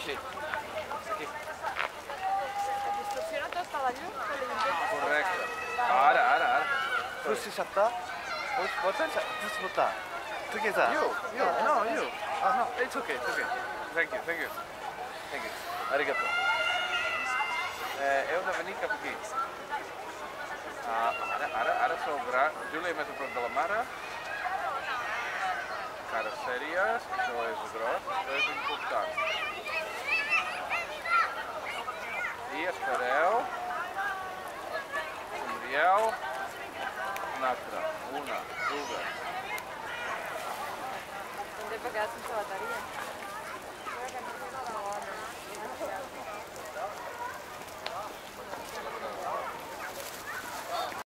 Sí. Aquí. Distorsiona tot a la llum, que li intenta... Correcte. Ara. Tu si saltar, pots saltar. Together. You. No, you. No, it's okay. Thank you. Arigato. Heu de venir cap aquí. Ara s'obrà. Júlia, més a prop de la mare. Cares sèries, això és gros, això és important. I espereu. Somrieu. Una altra. Una, dues. Hem de quedar sense bateria.